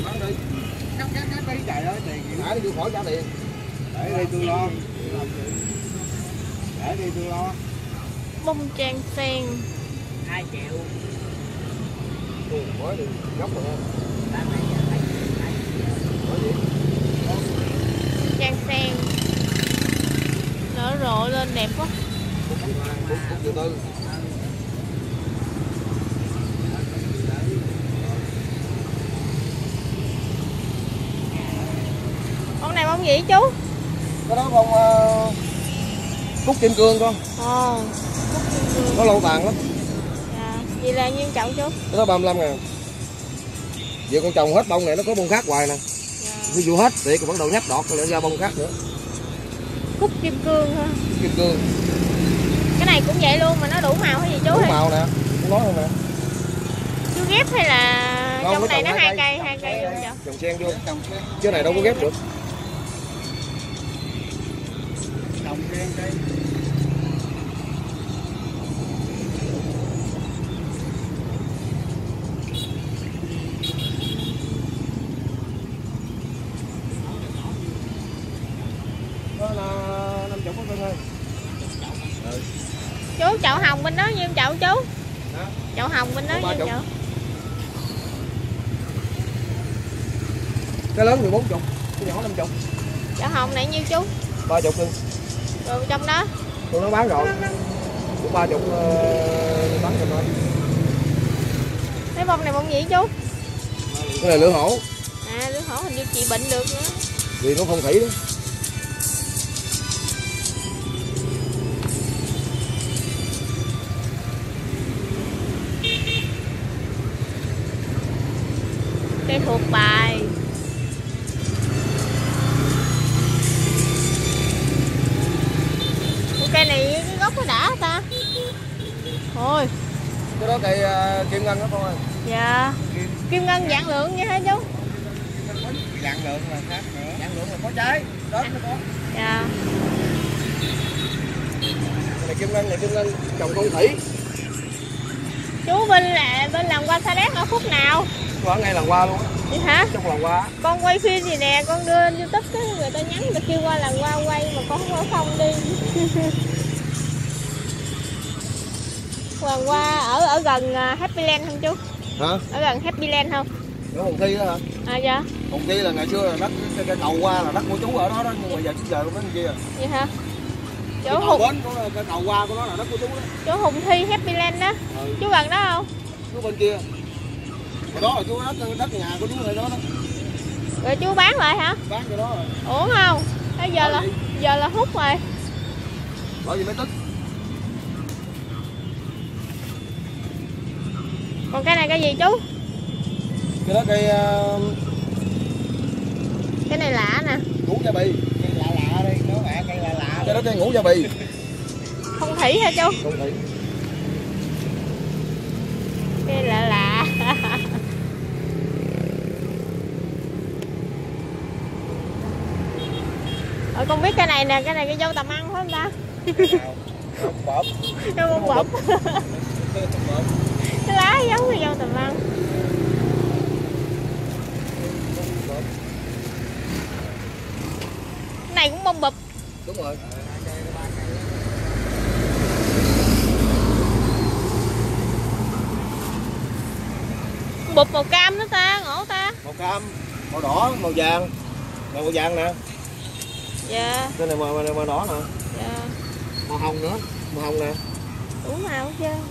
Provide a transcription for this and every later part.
đi. Cắt đi trời ơi, tiền để đi khỏi trả tiền. Để đi tôi lo. Để đi tôi lo. Bông trang sen 2 triệu. Mới đi gốc rồi ha. trang sen nở rộ lên đẹp quá. Từ từ. Con này bông gì chú? Cái đó bông cúc kim cương con. Ồ, cúc kim cương. Nó lâu tàn lắm. Dạ, vậy là nhiêu chậu chú? Cái đó 35.000. Vậy con trồng hết bông này nó có bông khác hoài nè. Dạ. Ví dụ hết thì còn bắt đầu nhấp đọt rồi ra bông khác nữa. Cúc kim cương ha. Kim cương. Cái này cũng vậy luôn mà nó đủ màu hay gì chú? Đủ màu nè, không nói không nè. Chú ghép hay là Không, trong này nó hai cây. cây luôn vậy? Trồng sen vô. Chứ này đâu có ghép được. Trồng sen cây. Đó là 50 con ơi. Chú chậu hồng bên đó nhiêu chậu chú? Hả? Chậu hồng bên đó nhiêu chậu? Cái lớn 14 chục, cái nhỏ 50. Chậu hồng này nhiêu chú? 30 cưng. Rồi trong đó? Tôi nó bán rồi. Cũng 30 bán cho nó. Cái bông này bông gì chú? Cái này lửa hổ. À, lửa hổ hình như chị bệnh được nữa. Vì nó phong thủy đó. Cây thuộc bài. Cây này cái gốc nó đã ta. Ôi. Cái đó cây kim ngân đó con ơi. Dạ. Kim ngân dạng lượng vậy hả chú? Dạng lượng là khác nữa. Dạng lượng là có trái, đó nó có. Dạ. Này kim ngân trồng phong thủy. Chú bên làm qua Sa Đéc ở khúc nào? Có ngay làng qua luôn á. Vậy hả? Trong làng qua. Con quay phim gì nè, con đưa lên YouTube cái người ta nhắn người ta kêu qua làng qua quay mà con không có không đi. Làng qua ở gần Happy Land không chú? Hả? Ở gần Happy Land không? Ở Hồng Thi đó hả? À dạ. Hồng Thi là ngày xưa là đất cái cầu qua là đất của chú ở đó đó, nhưng mà giờ cũng đến kia. Vậy hả? Chỗ Hùng bến của cái cầu qua của nó là đất của chú đó. Chỗ Hùng Thi Happy Land đó. Ừ. Chú gần đó không? Chú bên kia. Ở đó là chú đất nhà của chú ở đó đó. Rồi chú bán lại hả? Bán cho đó rồi. Ủa không? Bây giờ là hút rồi. Bởi vì mới tức. Còn cái này cái gì chú? Cái đó cây cái này lạ nè. Ngũ gia bì. Cây lạ đi, nó mẹ cây lạ. Cái đó cây ngũ gia bì. Phong thủy hả chú? Phong thủy. Cây lạ. Con biết cái này nè, cái này cái dâu tầm ăn phải không ta? Bọp. Cái bông bọp. Cái lá giống như dâu tầm ăn. Cái này cũng bông bụp. Đúng rồi. Bụp màu cam nữa ta, ngộ ta. Màu cam, màu đỏ, màu vàng. Màu vàng nè. Dạ. Cái này màu đỏ nè. Dạ. Màu hồng nữa, màu hồng nè. Đủ màu hết trơn.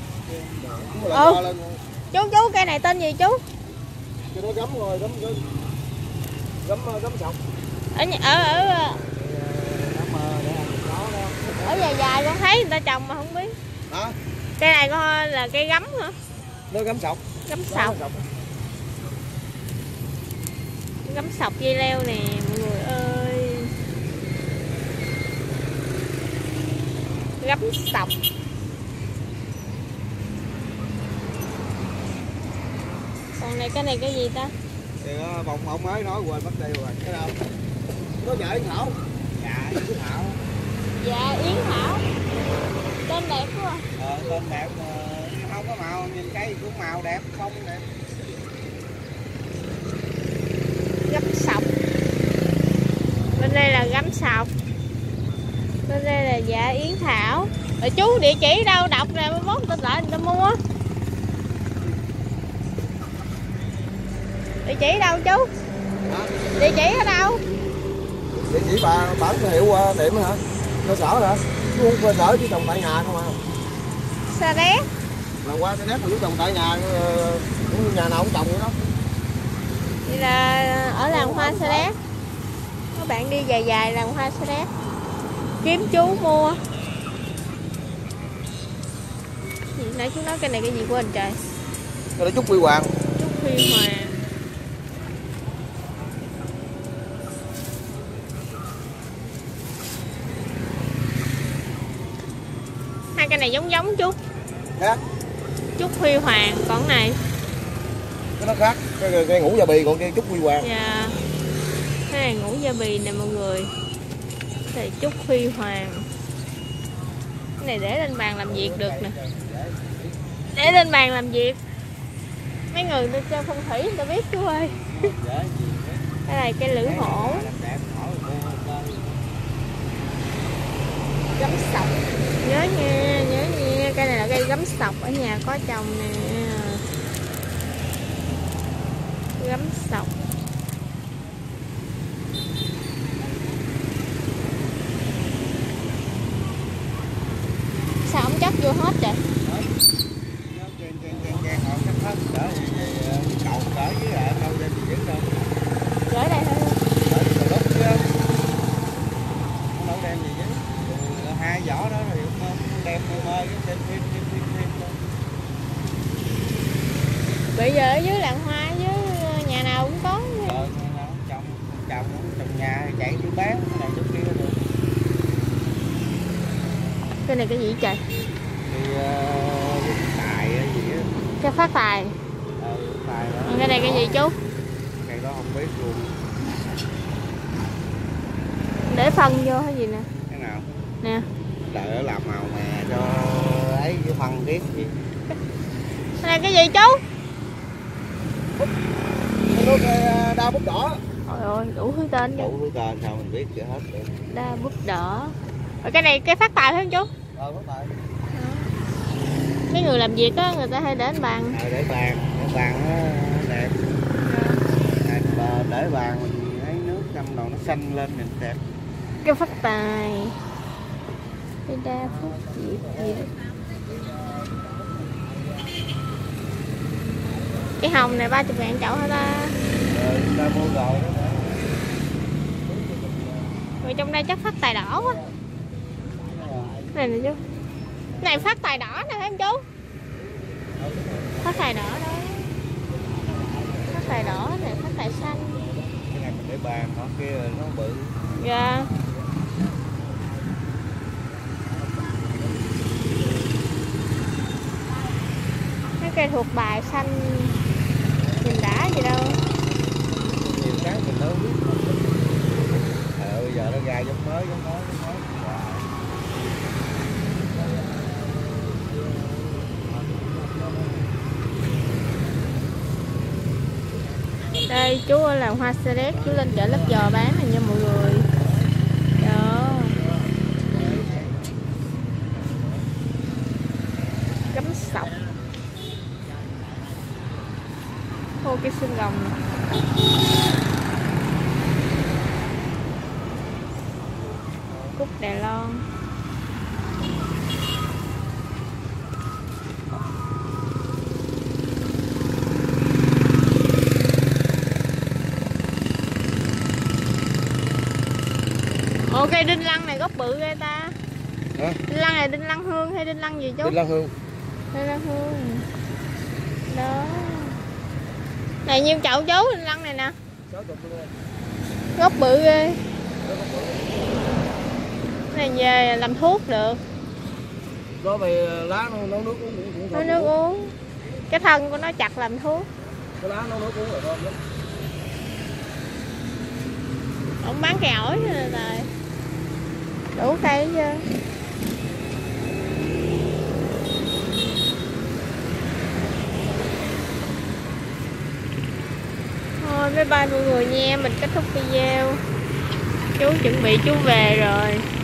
Ừ. Chú cây này tên gì chú? Cái đó gấm rồi, gấm sọc. Ở dài dài con thấy người ta trồng mà không biết. Hả? Cây này con là cây gấm hả? Nó gấm sọc. Gấm sọc. Gấm sọc dây leo nè mọi người ơi. Gấm sọc. Còn này cái gì ta? Thì bông mới nói quên mất tiêu rồi. Cái đâu? Có vợ Yến Thảo. Dạ, Yến Thảo. Dạ, Yến Thảo. Tên đẹp quá. Tên đẹp không có màu, nhìn cây cũng màu đẹp, không đẹp. đây là gấm sọc. Bên đây là dạ yến thảo. Rồi chú địa chỉ đâu đọc nè, mới mốt tên lại người ta mua. Địa chỉ đâu chú? Địa chỉ ở đâu? Địa chỉ bà bán hiệu tiệm hả? Cơ sở hả? Chú không cơ sở chứ trồng tại nhà không à? Sa đéc. Lần qua Sa đéc mà chú trồng tại nhà, nhà nào cũng trồng vậy đó. Vậy là ở làng hoa Sa đéc. Các bạn đi dài dài làng hoa Sa đéc kiếm chú mua. Nãy chú nói cái này cái gì của anh trời? Cái đó Trúc Huy Hoàng. Trúc Huy Hoàng. Hai cái này giống giống chú. Khác. Trúc Huy Hoàng, còn này Cái nó khác, cái ngũ gia bì còn kia Trúc Huy Hoàng. dạ. Cái này ngũ gia bì nè mọi người. Cái này Trúc Huy Hoàng. Cái này để lên bàn làm việc được nè. Để lên bàn làm việc. Mấy người ta cho phong thủy người ta biết chú ơi. Cái này cây lưỡi hổ. Gấm sọc. Nhớ nha, nhớ nha. Cây này là cây gấm sọc, ở nhà có trồng nè. Gấm sọc. Sao ông chất vô hết trời? Gửi đây thôi. Hai vỏ đó thì không đem mơ thêm. Bây giờ ở dưới làng hoa với nhà nào cũng có. Trồng nhà chạy đi bán cái này chút kia được. Cái này cái gì trời? Thì tài gì á. Cái phát tài. Tài đó. Cái này cái gì chú? Cái đó không biết luôn. Để phân vô hay gì nè? Cái nào? Nè. Đợi nó làm màu mè cho ấy cái phân tiếp gì. Cái này cái gì chú? Nước đa bút đỏ. Trời ơi, đủ thứ tên chứ. Đủ thứ tên sao mình biết chưa hết được. Đa bút đỏ. Rồi cái này cái phát tài phải không chú? Phát tài. Mấy người làm việc á, người ta hay để bàn. Để bàn nó đẹp. Để bàn mình lấy nước ngâm đầu nó xanh lên mình đẹp. Cái phát tài. Cái đa phúc gì đó. Cái hồng này 30.000 chậu hả ta? Ta mua rồi đó. Rồi trong đây chắc phát tài đỏ quá. Này nè chú. Cái này phát tài đỏ nè thấy không chú? Phát tài đỏ đó. Phát tài đỏ này, phát tài xanh. Cái này mình để bàn, nó kia nó bự. Dạ. Cái cây thuộc bài xanh nhìn đã gì đâu. Nhiều cái mình đâu biết. Bây giờ nó ra giống mới. Đây chú ở làng hoa Sa đéc, chú lên chợ Lấp Vò bán này nha mọi người. Đó. Gấm sọc. Ô cái xương rồng này. Cúc Đài Loan. Ồ cây đinh lăng này gốc bự ghê ta. Hả? Đinh lăng này đinh lăng hương hay đinh lăng gì chú? Đinh lăng hương. Đinh lăng hương. Đó. Này nhiêu chậu chú đinh lăng này nè. Gốc bự ghê. Này về làm thuốc được. Có về lá nấu nước uống cũng nấu nước uống. Cái thân của nó chặt làm thuốc. Cái lá nấu nước uống là ngon lắm. Ông bán cây ổi rồi rồi. Đủ cây chứ. Thôi bye bye mọi người nha, mình kết thúc video. Chú chuẩn bị chú về rồi.